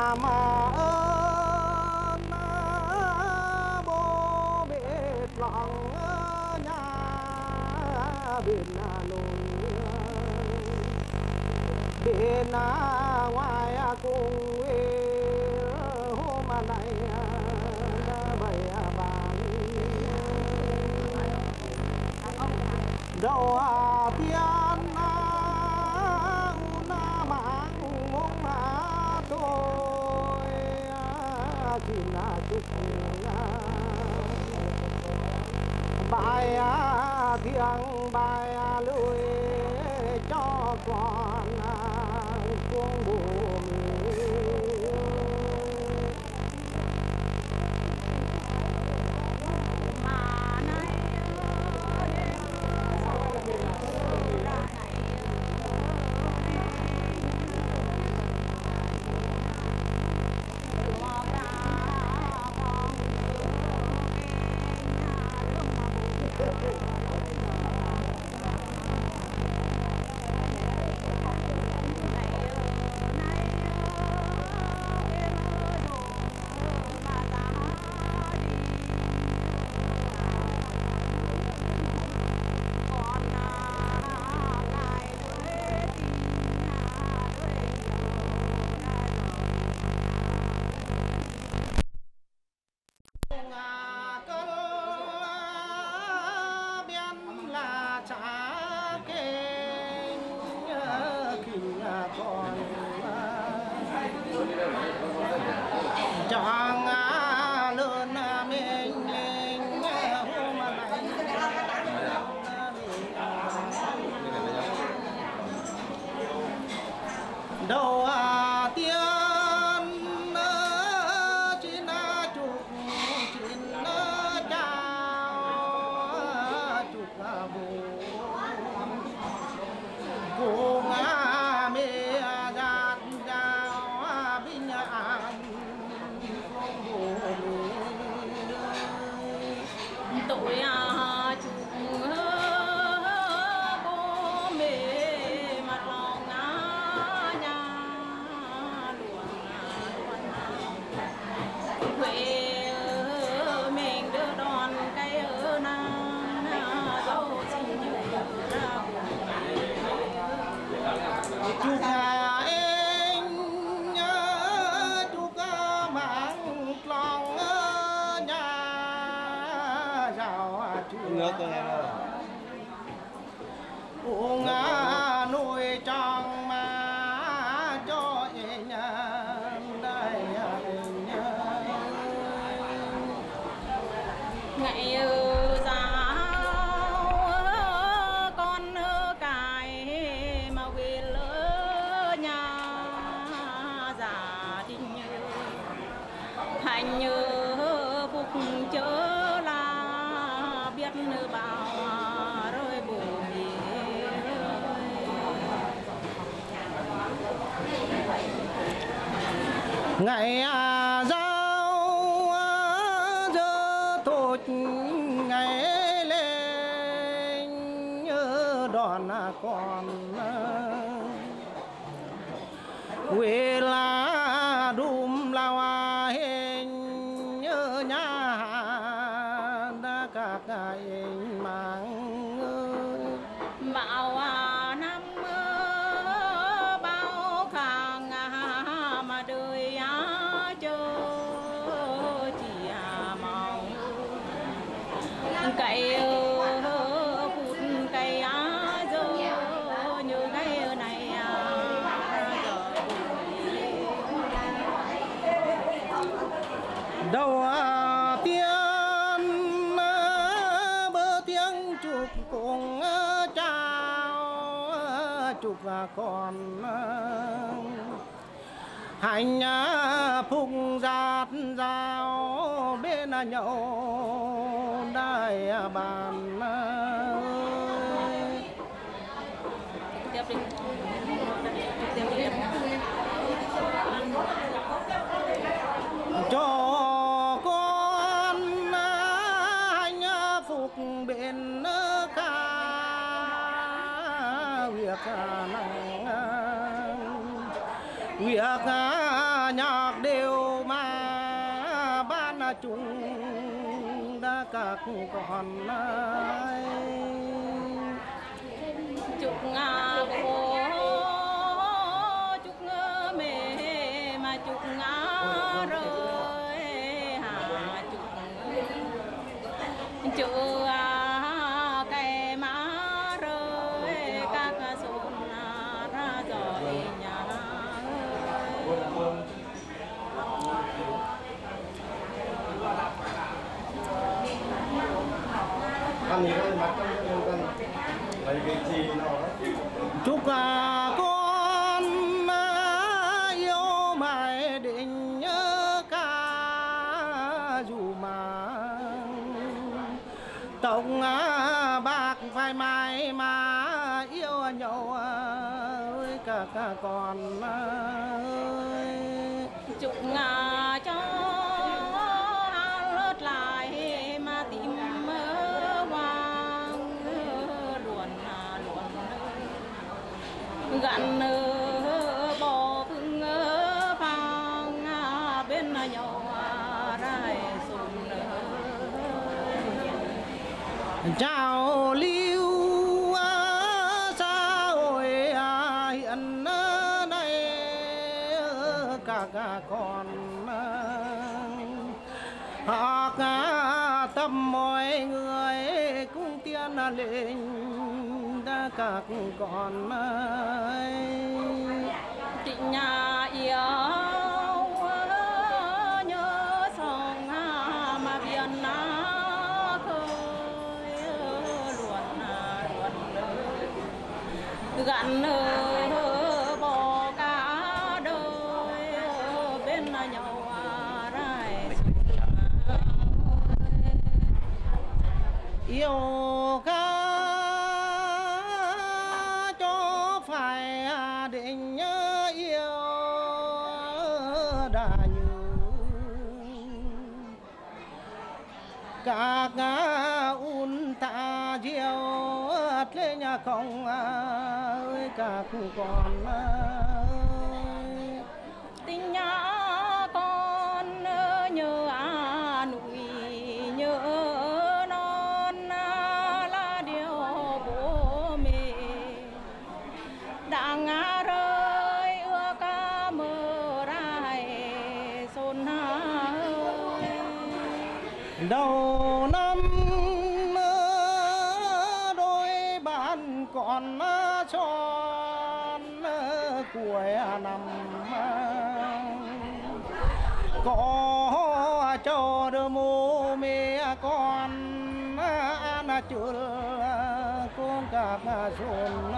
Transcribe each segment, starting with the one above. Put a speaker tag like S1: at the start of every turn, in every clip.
S1: làm ơn bố biết lòng nhà bên núi bên ngoài cùng hôm nay bày bàn đâu tiên mang mong tôi xin chúc bài thiêng bài lùi cho con cuồng bù chàng lớn mình hôm nay đầu tiên chín chục chín chào chục bố cùng mẹ gạt gạo bình an
S2: tội chúc bố mẹ mặt lòng nhà luồn quê mình đưa đón cây ở nàng dâu xin nhớ ra
S1: chúc anh chúc mang lòng nhà giàu
S3: nước cho em ơi.
S1: uống nuôi trong mà cho anh đây
S2: ngày giáo con cài mà về lỡ nhà gia đình thành như phục chớ là biết bao rồi bố
S1: ngày giao giờ tốt ngày lên đòn con quê là đùm lao hình nhớ nhà đã các anh mang
S2: bảo năm bao khang mà đời chờ chỉ mong cây phút cây giờ như cái này
S1: đầu tiên bơ tiếng chúc cùng chào chúc con hành phúc giạt giao bên nhau đại bàn
S2: tiếp đi tiếp đi
S1: cho con hành phục bên ca việc nặng việc nhạc chung đã các con ai
S2: chúc bố chúc mẹ mà chúc rồi hà chúc cây má rồi các xuân ra rồi nhà
S3: ăn thì nó bắt con lấy cái chi nó
S1: chúc con yêu mãi định nhớ ca dù mà tổng bạc phải mãi mà yêu nhau ơi các con ơi
S2: chúc cho lướt lại mà tìm vàng luồn gặn bòพึ่งphang bên nhau rai sùn
S1: chào lưu xã hội hiện nay các con học tâm mọi người cũng tiên lên đã các con
S2: tình nhà yêu nhớ sông mà biển khơi luồn gặn bò cá đôi bên nhau rai
S1: yêu ca cho phải định nhớ yêu đã như các un ta diêu lên nhà không ơi các con ơi
S2: tình nhà con nhớ núi nhớ non là điều bố mẹ đang rơi ưa ca mơ rai xôn ơi
S1: đầu năm đôi bạn còn tròn cuối năm có cho đứa mô mẹ con ăn chưa con các xuân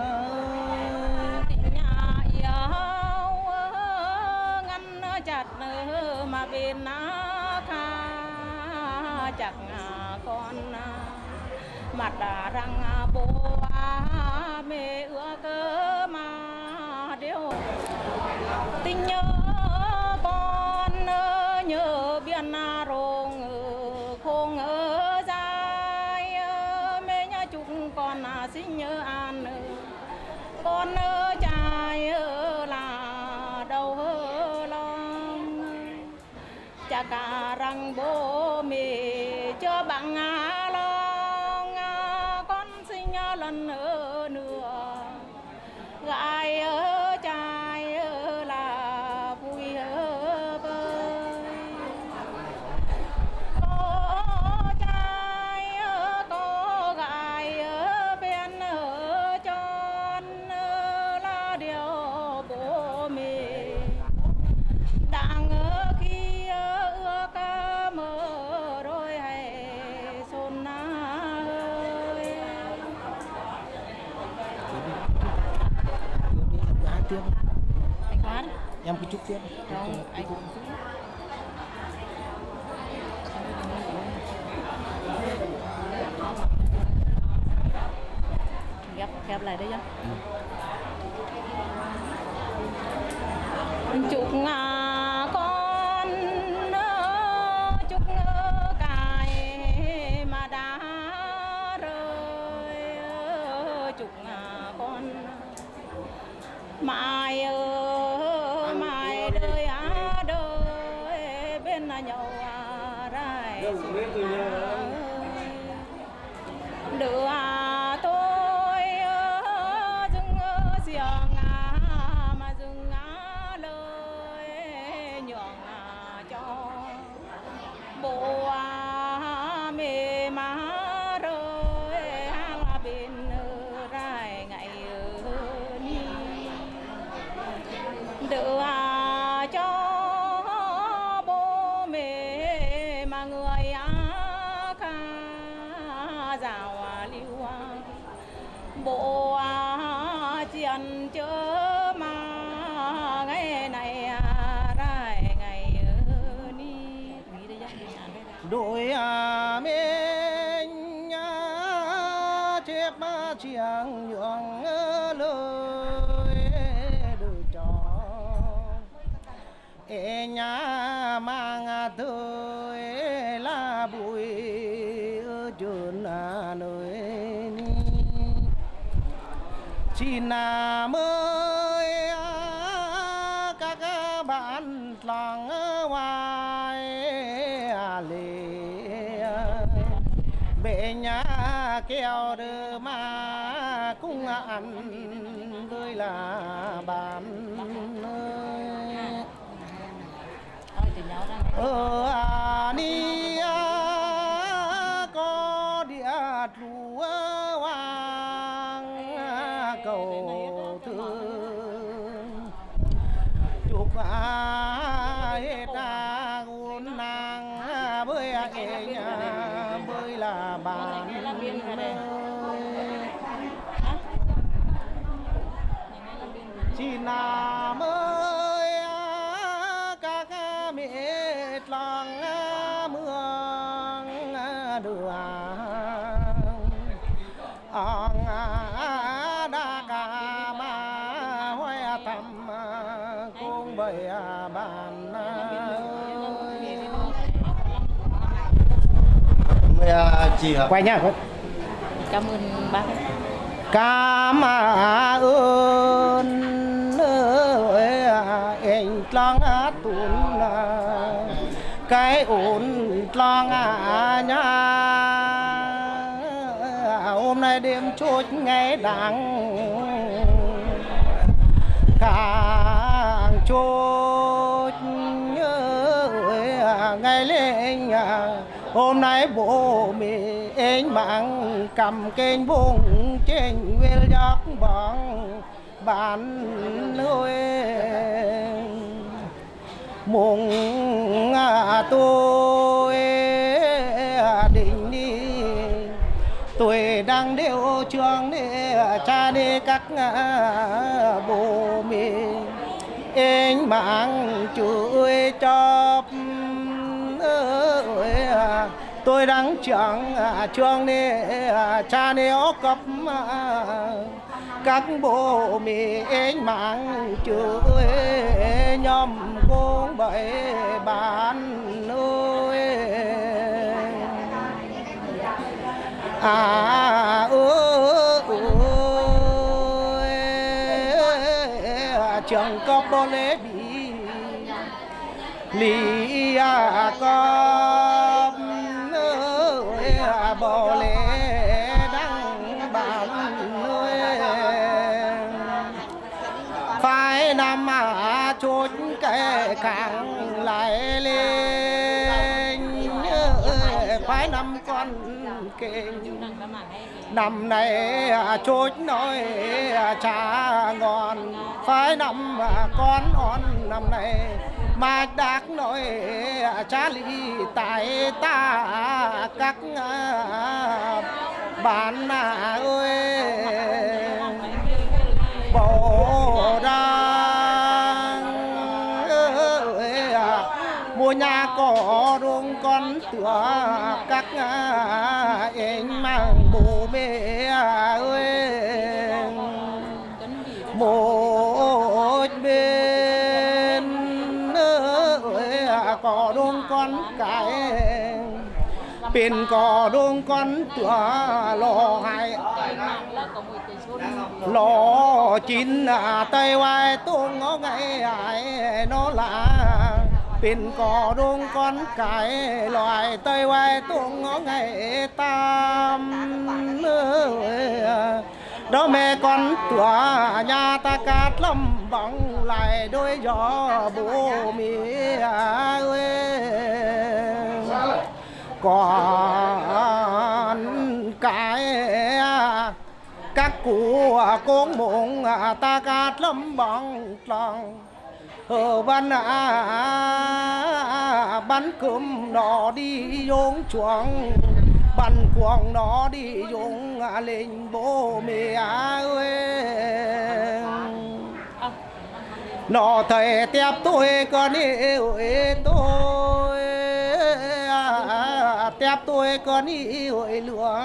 S2: tình nhà yêu ngăn chặt mà bên kha chặt con mặt răng bố mẹ ưa cơ mà điêu tình nhớ con nhớ biển rồng khôn dài mẹ nhà chúc con sinh nhớ an con trai là đầu lòng cha cả răng bố mẹ cho bằng lòng con sinh lần nữa gái trai là vui vơi có trai có gái bên tròn là điều bố mẹ đang khi ưa ca mơ rồi hay xôn ơi
S1: tiếp
S2: anh Khoan
S1: em cứ chúc tiếp
S2: không anh cũng ghép lại đấy chứ chúc con chúc cài mà đã rơi chúc con mai mai đời đời bên nhau đưa tôi dừng giường mà dừng lời nhường cho bộ mê má rơi hang bên rai ngày ni đưa cho bố mẹ mà người ca rào liu bộ chuyện chớ mà ngày này rai ngày ni
S1: đôi mình chép chiang nhường lời đời cho e nhà mang tới là bụi chốn nơi xin mời các bạn làng ngoài lề bệ nhà keo đưa mà cũng ăn với là bạn ni có địa lúa hoàng cầu thương chúc hết uốn nàng bơi bơi là bạn chỉ là ơi các mẹ lòng mương đường ông đã cả mà hoa thầm cùng bầy bạn
S3: chị ạ.
S1: quay nhá.
S2: Cảm ơn bác.
S1: Cảm ơn anh long tún cái ổn long nhá hôm nay đêm chốt ngày đắng càng chốt ngày lên hôm nay bố mẹ anh mang cầm kênh vùng trên nguyên giấc bóng bán ơi mùng tôi định đi tôi đang đeo trường để cha đi các bố mẹ anh mang chửi chóp tôi đang chẳng trường để cha nếu cấp các bố mẹ anh mang chửi nhóm con bảy bạn ơi trường cấp bố lê bị lì cấp bố lê đăng bạn ơi phải nằm chốt cái càng lại lên phải nằm con kênh năm này chốt nói cha ngon phải nằm con on năm này mà đắc nói cha lý tại ta các bạn ơi bộ đang mua nhà có ruộng con tựa các anh mang bố mẹ ơi một bên có ruộng con cái bên có ruộng con tựa lò hai lò chín tay vai tung ngó ngày ai nó là เป็นcò đôn con cái loài tơi vai tuông ngó ngày tam đó mẹ con tủa nhà ta cát lâm bóng lại đôi gió bố mẹ ơi còn cái các cụ con mộng ta cát lâm bóng lòng ở bắn cơm nó đi giống chuồng bắn cuồng nó đi giống lên bố mẹ ơi nó thầy tiếp tôi con yêu tôi tiếp tôi con yêu lửa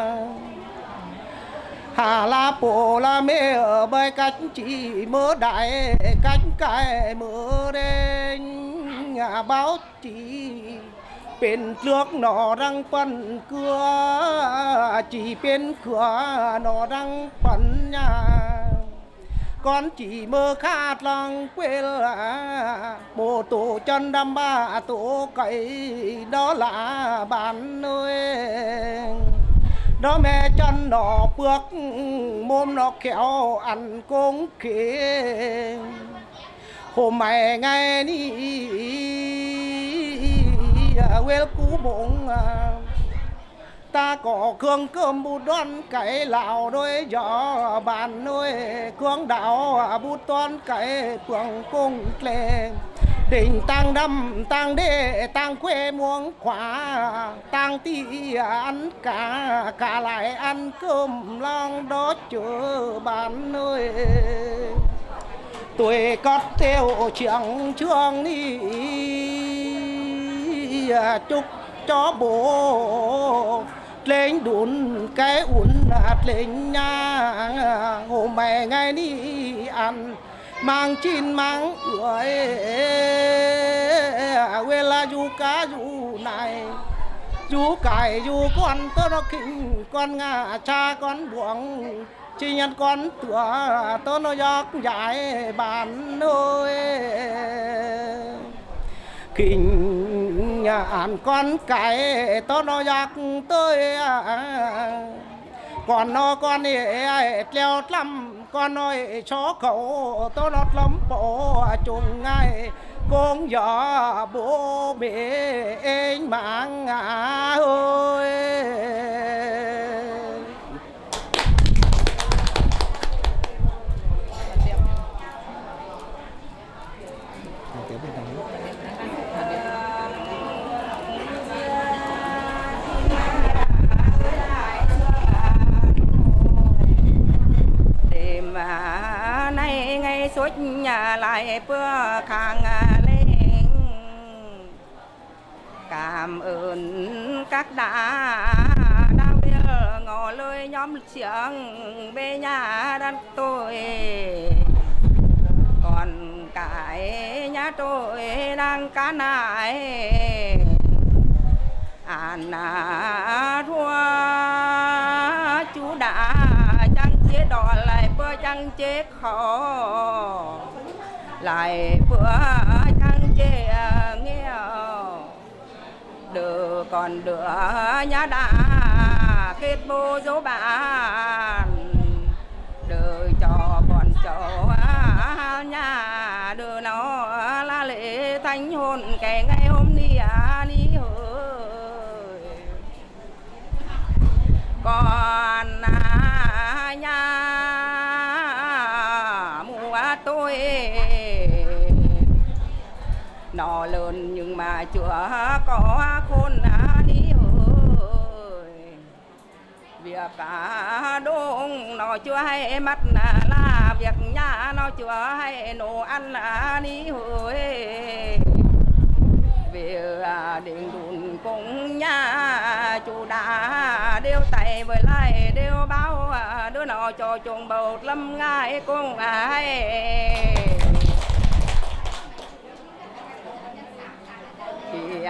S1: hà la bồ la mê ở bên cách chỉ mơ đại cách cái mơ đen báo chỉ bên trước nó đang phân cửa chỉ bên cửa nó đang phân nhà con chỉ mơ khát lòng quên là bộ tổ chân đâm ba tổ cậy đó là bạn ơi đó mẹ chân nó bước mồm nó kéo ăn cũng kia hôm mày ngày đi quên cú bụng ta có cương cơm bút đoan cái lào đôi gió bàn nuôi cương đảo bút toán cái phường cung lệ đình tăng đâm tăng đê tăng quê muông khóa tăng ti ăn cả lại ăn cơm long đó chờ bàn nuôi tuổi cất theo trường trường đi chúc cho bố lên đun cái uốn lên nhà hôm mẹ ngày đi ăn mang chín mang ưỡi quê là du cá du này du cải du con tớ nó kinh con ngà cha con buông chỉ nhận con tựa tớ nó giọt dài bàn ơi kinh nhà ăn con cái tớ nó giọt tới còn nó con ấy leo lắm con nói chó cậu tớ nó lắm bộ chung ngay con gió bố mẹ anh mang ơi
S4: nay ngày suốt nhà lại bữa khang lên cảm ơn các đã biết ngỏ lời nhóm trưởng bên nhà đất tôi còn cái nhà tôi đang cá nại thua chú đã chẳng chế đỏ lại bữa chẳng chế khó lại bữa chẳng chế nghèo đứa còn đứa nhà đã kết bố dấu bạn đứa cho bọn cháu nhà đứa nó là lễ thanh hôn cái ngày hôm đi đi hơi còn nhà mua tôi nó lớn nhưng mà chưa có khôn đi hơi việc cả đông nó chưa hay mắt là việc nhà nó chưa hay nấu ăn đi hơi về điện đùn cũng nhà chú đã đeo tay với lại đeo báo đứa nó cho chuồng bầu lâm ngay cũng ai thì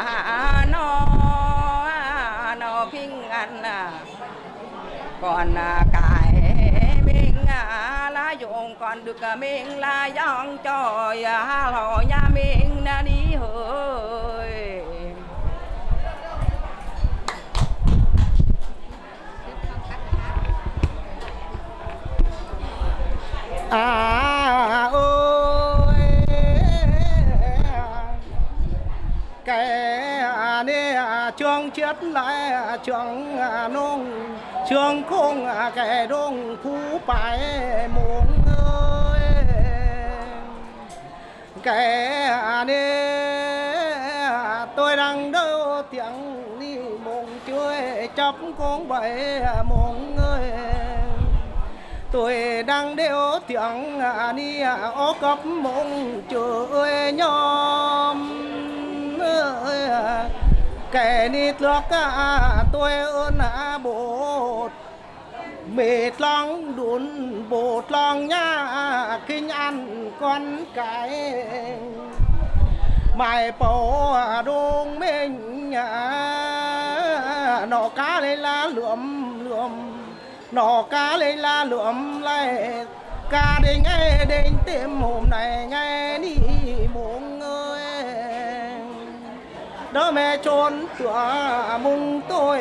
S4: nó kinh ăn còn cái mình lá dụng còn được mình là dòng cho lò nhà mình đi đi ơi.
S1: Ôi cái này trường chết lại trường nông trường không cái đông phú phải muốn ơi cái này tôi đang đâu tiếng đi mong chơi chấp con bảy mong ơi tôi đang đeo tiếng đi ó cấp mong chơi nhóm kẻ nít lóc tôi ơn bột mệt lòng đun bột lòng nhá kinh ăn con cái mày bầu đông mình nọ cá lên lá lượm lượm nọ cá lên lá lượm lại cá đi ngay đến tìm hôm này ngay đi muộn ơi đó mẹ trốn tựa mùng tôi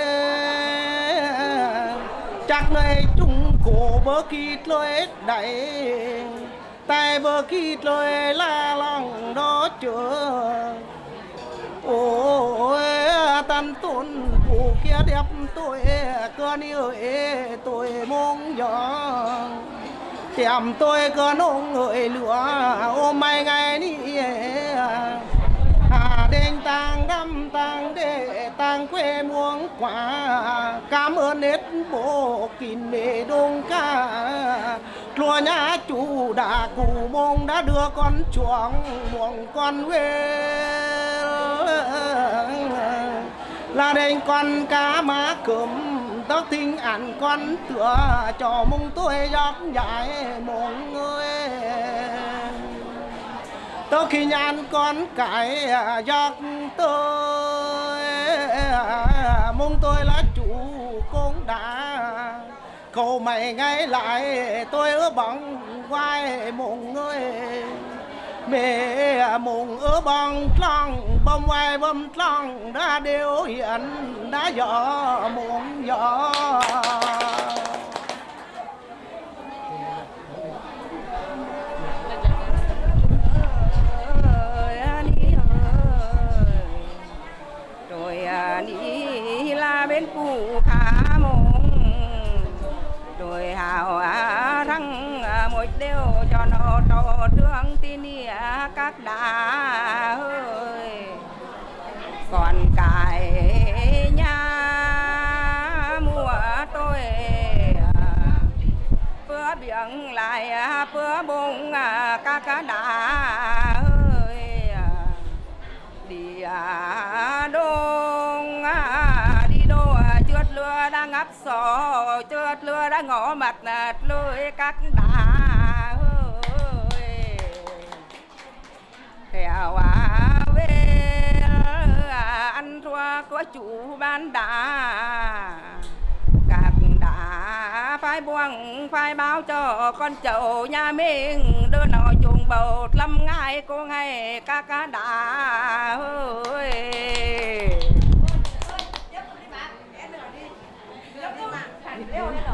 S1: chắc này chúng cổ bơ kít lối đẩy tay bơ kít lối la lòng đó chưa ôi tan tôn phụ kia đẹp tôi cơn yêu tôi mong gió tìm tôi cơn ông người lửa ôm mai ngày đi đền tang đâm tang để tang quê muông quả cảm ơn hết bộ kín bề đông ca lúa nhà chủ đã cụ mong đã đưa con chuồng muông con quê là đền con cá má cơm tóc thinh ăn con tựa cho mong tôi giọt dài mong ơi tôi khi nhàn con cái giọt tôi mong tôi là chủ cũng đã cầu mày ngay lại tôi ở bằng vai mong ơi mẹ mong ở bằng trăng bông vai bông trăng đã đều hiện đã gió mong gió
S4: đi là bên cụ khá mong rồi hào răng một điều cho nó trò thương tin các đá ơi còn cái nhà mùa tôi bữa biển lại bữa bông các đá ơi đi đông đi đô trượt lừa đang ngắp sò trượt lừa đã ngõ mặt lưới các đá ơi theo về ăn thua có chủ ban đá các đá phải buông phải báo cho con chậu nhà mình đưa nó chuồng bầu lâm ngay cô ngay các đá ơi